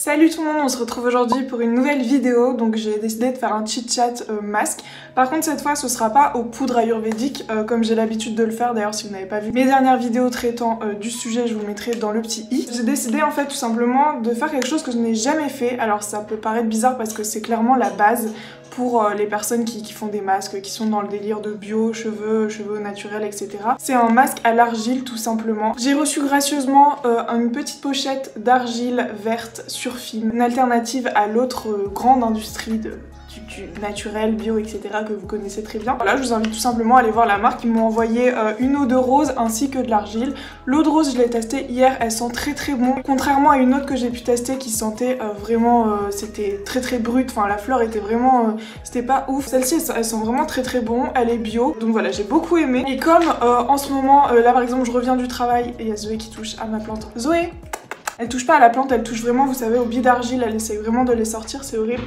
Salut tout le monde, on se retrouve aujourd'hui pour une nouvelle vidéo. Donc j'ai décidé de faire un chit-chat masque. Par contre cette fois ce sera pas aux poudres ayurvédiques comme j'ai l'habitude de le faire. D'ailleurs si vous n'avez pas vu mes dernières vidéos traitant du sujet, je vous mettrai dans le petit i. J'ai décidé en fait tout simplement de faire quelque chose que je n'ai jamais fait. Alors ça peut paraître bizarre parce que c'est clairement la base pour les personnes qui font des masques, qui sont dans le délire de bio, cheveux naturels, etc. C'est un masque à l'argile tout simplement. J'ai reçu gracieusement une petite pochette d'argile verte sur film, une alternative à l'autre grande industrie du naturel, bio, etc. que vous connaissez très bien. Voilà, je vous invite tout simplement à aller voir la marque. Ils m'ont envoyé une eau de rose ainsi que de l'argile. L'eau de rose, je l'ai testée hier, elle sent très bon. Contrairement à une autre que j'ai pu tester qui sentait vraiment, c'était très brut, enfin la fleur était vraiment, c'était pas ouf. Celle-ci, elle sent vraiment très bon, elle est bio, donc voilà, j'ai beaucoup aimé. Et comme en ce moment, là par exemple, je reviens du travail et il y a Zoé qui touche à ma plante. Zoé! Elle touche pas à la plante, elle touche vraiment, vous savez, aux billes d'argile, elle essaye vraiment de les sortir, c'est horrible.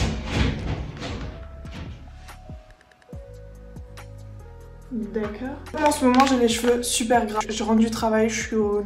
D'accord. En ce moment j'ai les cheveux super gras. Je rentre du travail, je suis au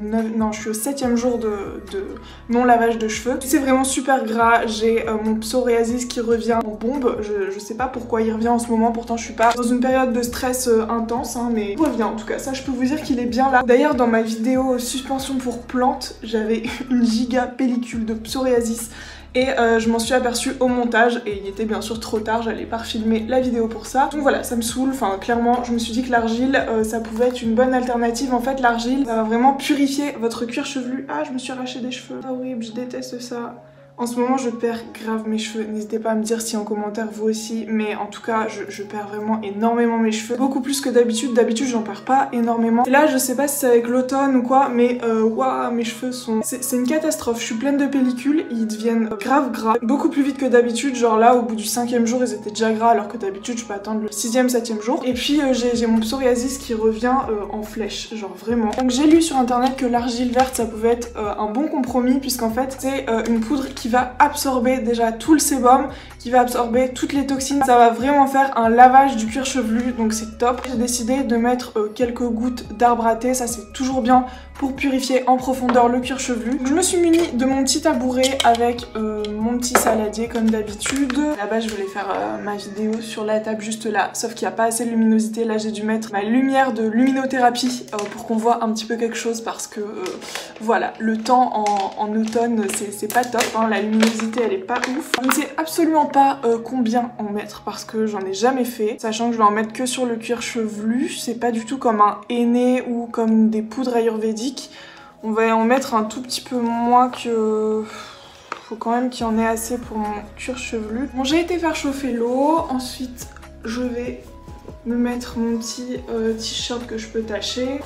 7e jour de non lavage de cheveux. C'est vraiment super gras, j'ai mon psoriasis qui revient en bombe. Je sais pas pourquoi il revient en ce moment, pourtant je suis pas dans une période de stress intense, hein, mais il revient en tout cas, ça je peux vous dire qu'il est bien là. D'ailleurs dans ma vidéo suspension pour plantes, j'avais une giga pellicule de psoriasis. Et je m'en suis aperçue au montage et il était bien sûr trop tard, j'allais pas refilmer la vidéo pour ça. Donc voilà, ça me saoule, enfin clairement je me suis dit que l'argile ça pouvait être une bonne alternative. En fait l'argile va vraiment purifier votre cuir chevelu. Ah je me suis arraché des cheveux, ah horrible, je déteste ça. En ce moment je perds grave mes cheveux, n'hésitez pas à me dire si en commentaire vous aussi, mais en tout cas je perds vraiment énormément mes cheveux, beaucoup plus que d'habitude. D'habitude j'en perds pas énormément. Et là je sais pas si c'est avec l'automne ou quoi, mais waouh, mes cheveux sont... C'est une catastrophe, je suis pleine de pellicules, ils deviennent grave gras, beaucoup plus vite que d'habitude, genre là au bout du 5e jour ils étaient déjà gras alors que d'habitude je peux attendre le 6e, 7e jour. Et puis j'ai mon psoriasis qui revient en flèche, genre vraiment. Donc j'ai lu sur internet que l'argile verte ça pouvait être un bon compromis puisqu'en fait c'est une poudre qui va absorber déjà tout le sébum, qui va absorber toutes les toxines. Ça va vraiment faire un lavage du cuir chevelu, donc c'est top. J'ai décidé de mettre quelques gouttes d'arbre à thé, ça c'est toujours bien pour purifier en profondeur le cuir chevelu. Je me suis munie de mon petit tabouret avec mon petit saladier comme d'habitude. Là-bas je voulais faire ma vidéo sur la table juste là, sauf qu'il n'y a pas assez de luminosité. Là j'ai dû mettre ma lumière de luminothérapie pour qu'on voit un petit peu quelque chose parce que voilà, le temps en automne c'est pas top, hein, la luminosité elle est pas ouf. Je ne sais absolument pas combien en mettre parce que j'en ai jamais fait, sachant que je vais en mettre que sur le cuir chevelu. C'est pas du tout comme un henné ou comme des poudres ayurvédiques. On va en mettre un tout petit peu moins que... Faut quand même qu'il y en ait assez pour mon cuir chevelu. Bon, j'ai été faire chauffer l'eau, ensuite je vais me mettre mon petit t-shirt que je peux tacher.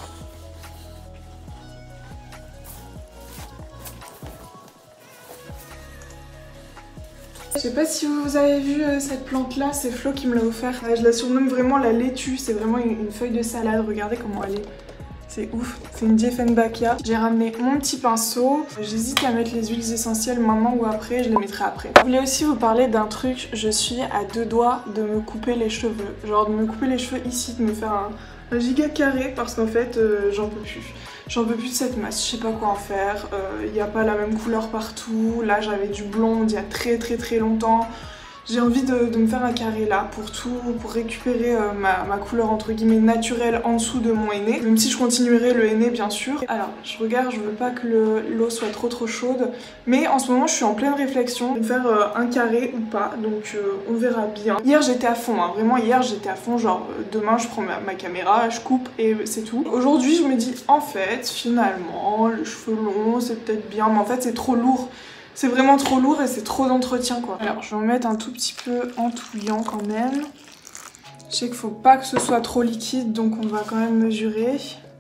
Je sais pas si vous avez vu cette plante là, c'est Flo qui me l'a offert. Je la surnomme vraiment la laitue, c'est vraiment une feuille de salade, regardez comment elle est. C'est ouf, c'est une Dieffenbachia. J'ai ramené mon petit pinceau. J'hésite à mettre les huiles essentielles maintenant ou après, je les mettrai après. Je voulais aussi vous parler d'un truc, je suis à 2 doigts de me couper les cheveux. Genre de me couper les cheveux ici, de me faire un giga carré parce qu'en fait j'en peux plus. J'en peux plus de cette masse, je sais pas quoi en faire. Il n'y a pas la même couleur partout. Là j'avais du blond il y a très longtemps. J'ai envie de me faire un carré là pour récupérer ma couleur entre guillemets naturelle en dessous de mon henné. Même si je continuerai le henné bien sûr. Alors je regarde, je veux pas que l'eau soit trop chaude. Mais en ce moment je suis en pleine réflexion de faire un carré ou pas. Donc on verra bien. Hier j'étais à fond, hein, vraiment hier j'étais à fond. Genre demain je prends ma caméra, je coupe et c'est tout. Aujourd'hui je me dis en fait finalement les cheveux longs c'est peut-être bien. Mais en fait c'est trop lourd. C'est vraiment trop lourd et c'est trop d'entretien quoi. Alors je vais en mettre un tout petit peu en touillant quand même. Je sais qu'il faut pas que ce soit trop liquide donc on va quand même mesurer.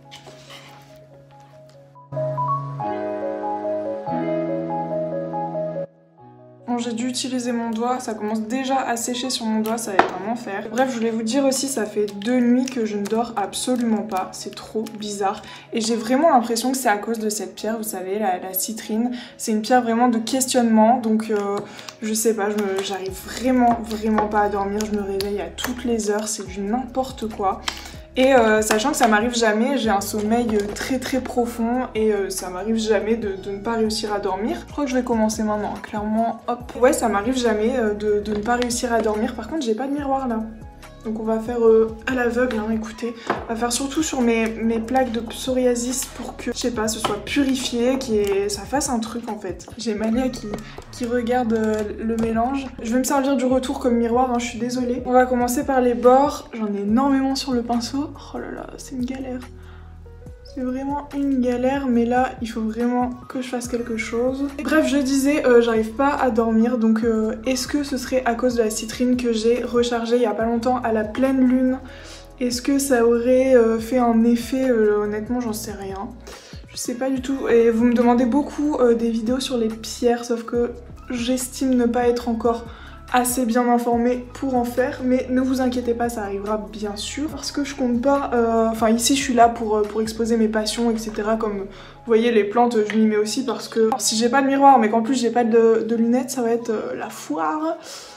J'ai dû utiliser mon doigt, ça commence déjà à sécher sur mon doigt, ça va être un enfer. Bref, je voulais vous dire aussi, ça fait 2 nuits que je ne dors absolument pas, c'est trop bizarre. Et j'ai vraiment l'impression que c'est à cause de cette pierre, vous savez, la citrine. C'est une pierre vraiment de questionnement, donc je sais pas, j'arrive vraiment pas à dormir, je me réveille à toutes les heures, c'est du n'importe quoi. Et sachant que ça m'arrive jamais, j'ai un sommeil très profond et ça m'arrive jamais de ne pas réussir à dormir. Je crois que je vais commencer maintenant, clairement, hop. Ouais, ça m'arrive jamais de ne pas réussir à dormir. Par contre, j'ai pas de miroir là. Donc on va faire à l'aveugle, hein, écoutez. On va faire surtout sur mes plaques de psoriasis pour que, je sais pas, ce soit purifié, ça fasse un truc en fait. J'ai Malia qui regarde le mélange. Je vais me servir du retour comme miroir, hein, je suis désolée. On va commencer par les bords. J'en ai énormément sur le pinceau. Oh là là, c'est une galère. C'est vraiment une galère, mais là, il faut vraiment que je fasse quelque chose. Bref, je disais, j'arrive pas à dormir, donc est-ce que ce serait à cause de la citrine que j'ai rechargée il y a pas longtemps à la pleine lune? Est-ce que ça aurait fait un effet? Honnêtement, j'en sais rien. Je sais pas du tout. Et vous me demandez beaucoup des vidéos sur les pierres, sauf que j'estime ne pas être encore assez bien informée pour en faire, mais ne vous inquiétez pas, ça arrivera bien sûr, parce que je compte pas, enfin ici je suis là pour exposer mes passions, etc. Comme vous voyez, les plantes je m'y mets aussi parce que alors, si j'ai pas de miroir mais qu'en plus j'ai pas de lunettes, ça va être la foire.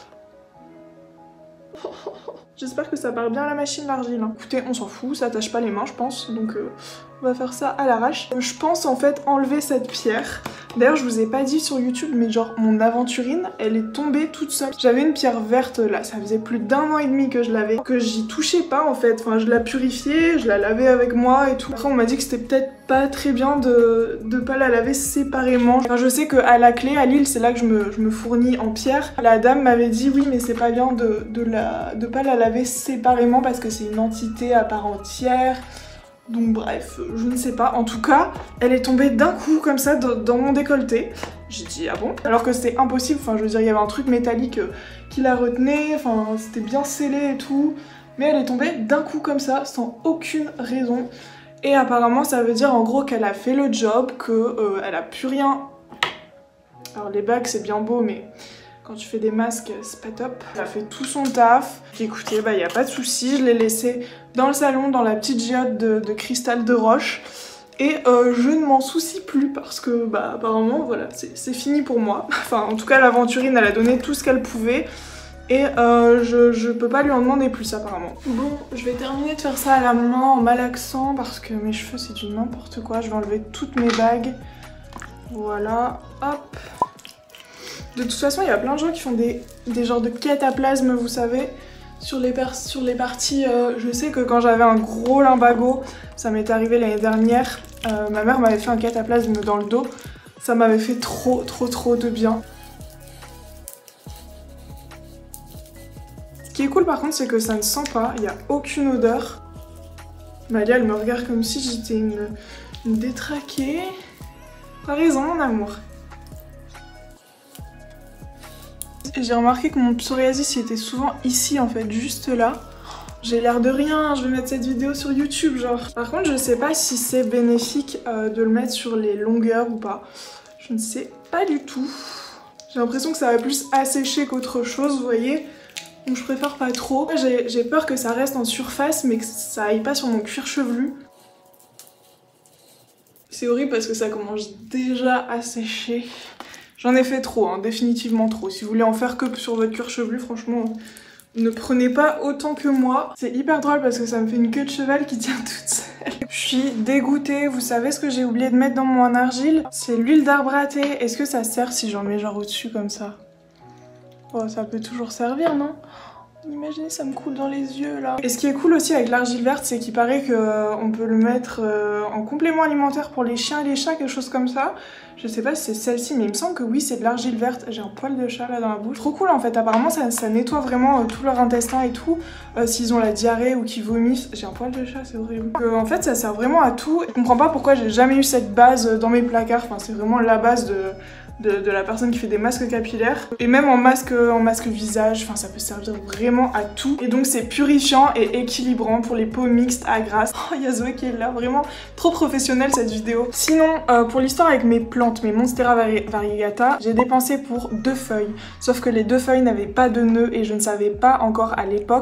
J'espère que ça part bien à la machine l'argile, hein. Écoutez, on s'en fout, ça attache pas les mains je pense, donc on va faire ça à l'arrache. Je pense en fait enlever cette pierre. D'ailleurs je vous ai pas dit sur YouTube, mais genre mon aventurine, elle est tombée toute seule. J'avais une pierre verte là, ça faisait plus d'1 an et demi que je l'avais, que j'y touchais pas en fait. Enfin je la purifiais, je la lavais avec moi et tout. Après on m'a dit que c'était peut-être pas très bien de pas la laver séparément. Enfin je sais qu'à la clé, à Lille, c'est là que je me fournis en pierre. La dame m'avait dit oui mais c'est pas bien de pas la laver séparément parce que c'est une entité à part entière. Donc bref, je ne sais pas. En tout cas, elle est tombée d'un coup comme ça dans mon décolleté. J'ai dit ah bon? Alors que c'était impossible, enfin je veux dire il y avait un truc métallique qui la retenait, enfin c'était bien scellé et tout. Mais elle est tombée d'un coup comme ça, sans aucune raison. Et apparemment ça veut dire en gros qu'elle a fait le job, qu'elle a plus rien. Alors les bagues c'est bien beau mais quand tu fais des masques, c'est pas top. Elle a fait tout son taf. Écoutez, bah y a pas de souci, je l'ai laissé dans le salon, dans la petite géote de cristal de roche. Et je ne m'en soucie plus parce que, bah apparemment, voilà, c'est fini pour moi. Enfin, en tout cas, l'aventurine, elle a donné tout ce qu'elle pouvait. Et je peux pas lui en demander plus, apparemment. Bon, je vais terminer de faire ça à la main, en malaxant, parce que mes cheveux, c'est du n'importe quoi. Je vais enlever toutes mes bagues. Voilà, hop. De toute façon, il y a plein de gens qui font des genres de cataplasmes, vous savez, sur les parties. Je sais que quand j'avais un gros lumbago, ça m'est arrivé l'année dernière, ma mère m'avait fait un cataplasme dans le dos. Ça m'avait fait trop de bien. Ce qui est cool par contre, c'est que ça ne sent pas, il n'y a aucune odeur. Malia, elle me regarde comme si j'étais une détraquée. T'as raison, mon amour. J'ai remarqué que mon psoriasis était souvent ici en fait, juste là. J'ai l'air de rien, je vais mettre cette vidéo sur YouTube genre. Par contre je sais pas si c'est bénéfique de le mettre sur les longueurs ou pas. Je ne sais pas du tout. J'ai l'impression que ça va plus assécher qu'autre chose, vous voyez. Donc je préfère pas trop. J'ai peur que ça reste en surface mais que ça aille pas sur mon cuir chevelu. C'est horrible parce que ça commence déjà à sécher. J'en ai fait trop, hein, définitivement trop. Si vous voulez en faire que sur votre cuir chevelu, franchement, ne prenez pas autant que moi. C'est hyper drôle parce que ça me fait une queue de cheval qui tient toute seule. Je suis dégoûtée. Vous savez ce que j'ai oublié de mettre dans mon argile? C'est l'huile d'arbre à thé. Est-ce que ça sert si j'en mets genre au-dessus comme ça? Oh, ça peut toujours servir, non? Imaginez, ça me coule dans les yeux là. Et ce qui est cool aussi avec l'argile verte, c'est qu'il paraît qu'on peut le mettre en complément alimentaire pour les chiens et les chats, quelque chose comme ça. Je sais pas si c'est celle-ci, mais il me semble que oui, c'est de l'argile verte. J'ai un poil de chat là dans la bouche. Trop cool en fait, apparemment ça nettoie vraiment tout leur intestin et tout. S'ils ont la diarrhée ou qu'ils vomissent. J'ai un poil de chat, c'est horrible. En fait, ça sert vraiment à tout. Je comprends pas pourquoi j'ai jamais eu cette base dans mes placards. Enfin, c'est vraiment la base de la personne qui fait des masques capillaires. Et même en masque visage, enfin ça peut servir vraiment à tout. Et donc c'est purifiant et équilibrant pour les peaux mixtes à grasse. Oh, il y a Zoé qui est là, vraiment trop professionnelle cette vidéo. Sinon, pour l'histoire avec mes plantes, mes Monstera variegata, j'ai dépensé pour 2 feuilles. Sauf que les 2 feuilles n'avaient pas de nœud et je ne savais pas encore à l'époque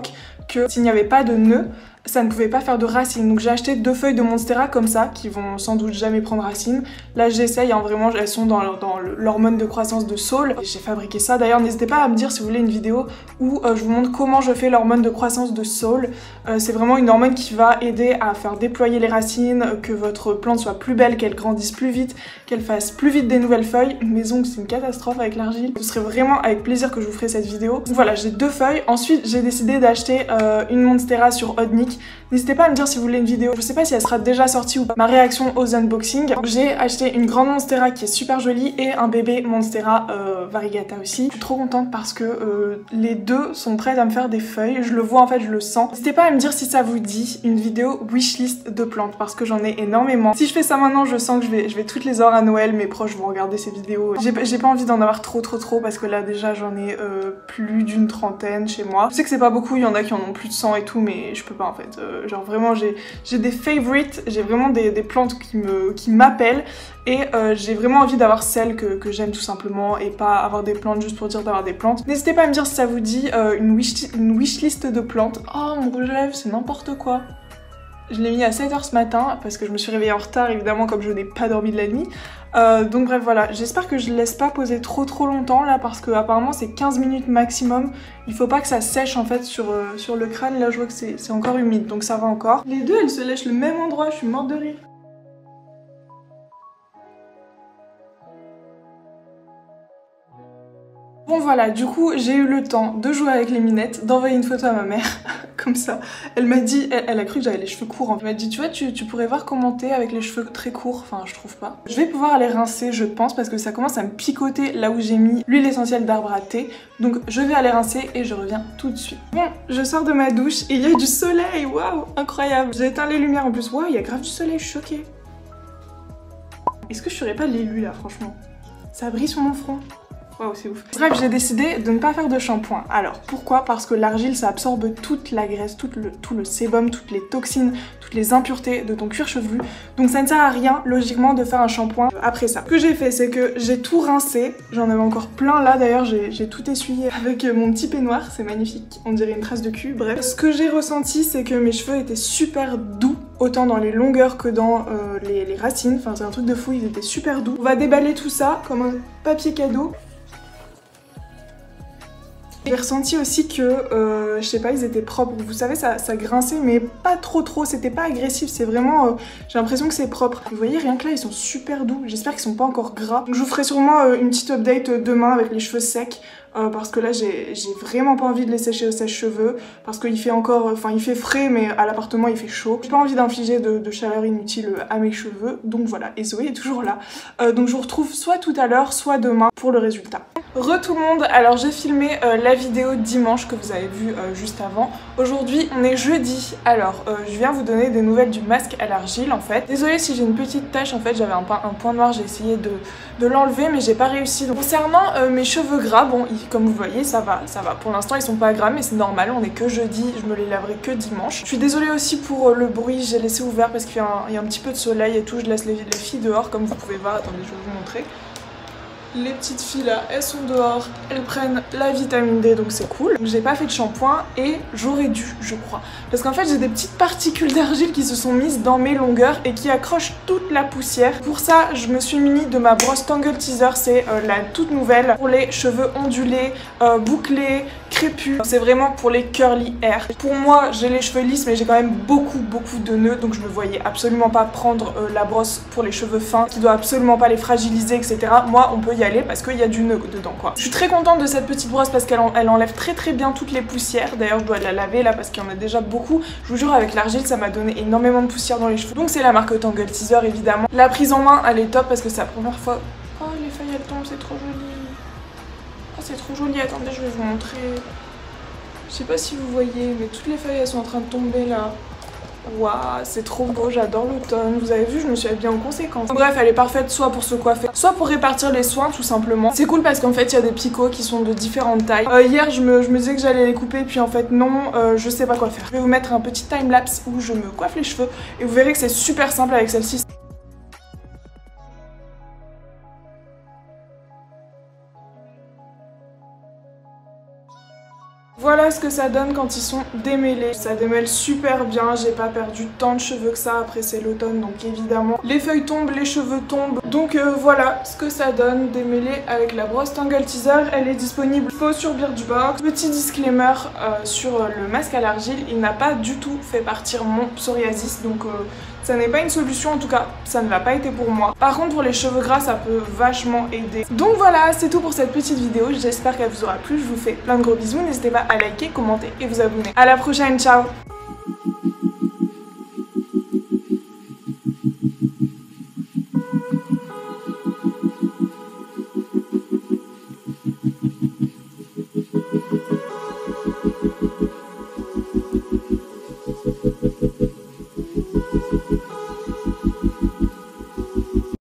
que s'il n'y avait pas de nœud, ça ne pouvait pas faire de racines. Donc j'ai acheté 2 feuilles de Monstera comme ça, qui vont sans doute jamais prendre racine. Là j'essaye, hein, vraiment, elles sont dans l'hormone de croissance de Saul. J'ai fabriqué ça. D'ailleurs n'hésitez pas à me dire si vous voulez une vidéo où je vous montre comment je fais l'hormone de croissance de Saul. C'est vraiment une hormone qui va aider à faire déployer les racines, que votre plante soit plus belle, qu'elle grandisse plus vite, qu'elle fasse plus vite des nouvelles feuilles. Mes ongles c'est une catastrophe avec l'argile. Ce serait vraiment avec plaisir que je vous ferai cette vidéo. Donc voilà, j'ai 2 feuilles. Ensuite j'ai décidé d'acheter une Monstera sur Hodnik. N'hésitez pas à me dire si vous voulez une vidéo, je sais pas si elle sera déjà sortie ou pas, ma réaction aux unboxings. J'ai acheté une grande Monstera qui est super jolie et un bébé Monstera variegata aussi. Je suis trop contente parce que les deux sont prêtes à me faire des feuilles, je le vois en fait, je le sens. N'hésitez pas à me dire si ça vous dit une vidéo wishlist de plantes parce que j'en ai énormément. Si je fais ça maintenant, je sens que je vais toutes les heures à Noël, mes proches vont regarder ces vidéos. J'ai pas envie d'en avoir trop parce que là déjà j'en ai plus d'une trentaine chez moi. Je sais que c'est pas beaucoup, il y en a qui en ont plus de 100 et tout, mais je peux pas en fait. Genre vraiment j'ai des favorites, j'ai vraiment des plantes qui m'appellent et j'ai vraiment envie d'avoir celles que j'aime tout simplement et pas avoir des plantes juste pour dire d'avoir des plantes. N'hésitez pas à me dire si ça vous dit une wishlist de plantes. Oh mon rouge à lèvres c'est n'importe quoi. Je l'ai mis à 7h ce matin parce que je me suis réveillée en retard évidemment comme je n'ai pas dormi de la nuit. Donc bref voilà, j'espère que je ne laisse pas poser trop longtemps là parce que apparemment c'est 15 minutes maximum. Il faut pas que ça sèche en fait sur le crâne, là je vois que c'est encore humide donc ça va encore. Les deux elles se lèchent le même endroit, je suis morte de rire. Bon voilà, du coup j'ai eu le temps de jouer avec les minettes, d'envoyer une photo à ma mère, comme ça. Elle m'a dit, elle a cru que j'avais les cheveux courts. Elle m'a dit, tu vois, tu pourrais voir comment t'es avec les cheveux très courts, enfin je trouve pas. Je vais pouvoir aller rincer, je pense, parce que ça commence à me picoter là où j'ai mis l'huile essentielle d'arbre à thé. Donc je vais aller rincer et je reviens tout de suite. Bon, je sors de ma douche et il y a du soleil, waouh, incroyable. J'ai éteint les lumières en plus, waouh, il y a grave du soleil, je suis choquée. Est-ce que je serais pas l'élu là, franchement? Ça brille sur mon front. Waouh, c'est ouf. Bref, j'ai décidé de ne pas faire de shampoing. Alors, pourquoi? Parce que l'argile, ça absorbe toute la graisse, tout le sébum, toutes les toxines, toutes les impuretés de ton cuir chevelu. Donc ça ne sert à rien, logiquement, de faire un shampoing après ça. Ce que j'ai fait, c'est que j'ai tout rincé. J'en avais encore plein là, d'ailleurs, j'ai tout essuyé avec mon petit peignoir. C'est magnifique, on dirait une trace de cul, bref. Ce que j'ai ressenti, c'est que mes cheveux étaient super doux, autant dans les longueurs que dans les racines. Enfin, c'est un truc de fou, ils étaient super doux. On va déballer tout ça comme un papier cadeau. J'ai ressenti aussi que, je sais pas, ils étaient propres. Vous savez, ça grinçait, mais pas trop. C'était pas agressif, c'est vraiment... j'ai l'impression que c'est propre. Vous voyez, rien que là, ils sont super doux. J'espère qu'ils sont pas encore gras. Donc je vous ferai sûrement une petite update demain avec les cheveux secs. Parce que là j'ai vraiment pas envie de les sécher au sèche-cheveux parce qu'il fait encore, enfin il fait frais mais à l'appartement il fait chaud. J'ai pas envie d'infliger de chaleur inutile à mes cheveux, donc voilà, et Zoé est toujours là. Donc je vous retrouve soit tout à l'heure, soit demain pour le résultat. Tout le monde, alors j'ai filmé la vidéo dimanche que vous avez vue juste avant. Aujourd'hui on est jeudi, alors je viens vous donner des nouvelles du masque à l'argile en fait. Désolée si j'ai une petite tache, en fait j'avais un point noir, j'ai essayé de l'enlever mais j'ai pas réussi. Donc, concernant mes cheveux gras, bon comme vous voyez ça va. Pour l'instant ils sont pas gras mais c'est normal, on est que jeudi, je me les laverai que dimanche. Je suis désolée aussi pour le bruit, j'ai laissé ouvert parce qu'il y a un petit peu de soleil et tout, je laisse les filles dehors comme vous pouvez voir, attendez je vais vous montrer. Les petites filles là, elles sont dehors, elles prennent la vitamine D donc c'est cool. J'ai pas fait de shampoing et j'aurais dû, je crois. Parce qu'en fait j'ai des petites particules d'argile qui se sont mises dans mes longueurs et qui accrochent toute la poussière. Pour ça je me suis munie de ma brosse Tangle Teaser, c'est la toute nouvelle pour les cheveux ondulés, bouclés, crépus. C'est vraiment pour les curly hair. Pour moi j'ai les cheveux lisses mais j'ai quand même beaucoup de nœuds donc je ne voyais absolument pas prendre la brosse pour les cheveux fins qui doit absolument pas les fragiliser etc. Moi on peut y aller parce qu'il y a du nœud dedans quoi. Je suis très contente de cette petite brosse parce qu'elle enlève très bien toutes les poussières. D'ailleurs je dois la laver là parce qu'il y en a déjà beaucoup. Je vous jure avec l'argile ça m'a donné énormément de poussière dans les cheveux. Donc c'est la marque Tangle Teaser évidemment. La prise en main elle est top parce que c'est la première fois. Oh les feuilles elles tombent, c'est trop joli. Oh c'est trop joli, attendez je vais vous montrer. Je sais pas si vous voyez mais toutes les feuilles elles sont en train de tomber là. Waouh, c'est trop beau, j'adore l'automne. Vous avez vu, je me suis habillée en conséquence. Bref, elle est parfaite soit pour se coiffer, soit pour répartir les soins tout simplement. C'est cool parce qu'en fait, il y a des picots qui sont de différentes tailles. Hier, je me disais que j'allais les couper, puis en fait non, je sais pas quoi faire. Je vais vous mettre un petit timelapse où je me coiffe les cheveux et vous verrez que c'est super simple avec celle-ci. Voilà, voilà ce que ça donne quand ils sont démêlés. Ça démêle super bien, j'ai pas perdu tant de cheveux que ça, après c'est l'automne donc évidemment les feuilles tombent, les cheveux tombent. Donc voilà ce que ça donne démêlé avec la brosse Tangle Teezer. Elle est disponible sur Birchbox. Petit disclaimer sur le masque à l'argile, il n'a pas du tout fait partir mon psoriasis, donc ça n'est pas une solution, en tout cas ça ne l'a pas été pour moi. Par contre pour les cheveux gras ça peut vachement aider. Donc voilà, c'est tout pour cette petite vidéo, j'espère qu'elle vous aura plu, je vous fais plein de gros bisous, n'hésitez pas à liker, commenter et vous abonner. À la prochaine, ciao.